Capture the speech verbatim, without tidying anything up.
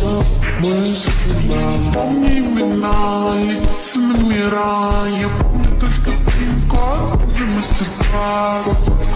Мы всегда помни имена, лица, номера. Я помню только пин-код за мастер-класс.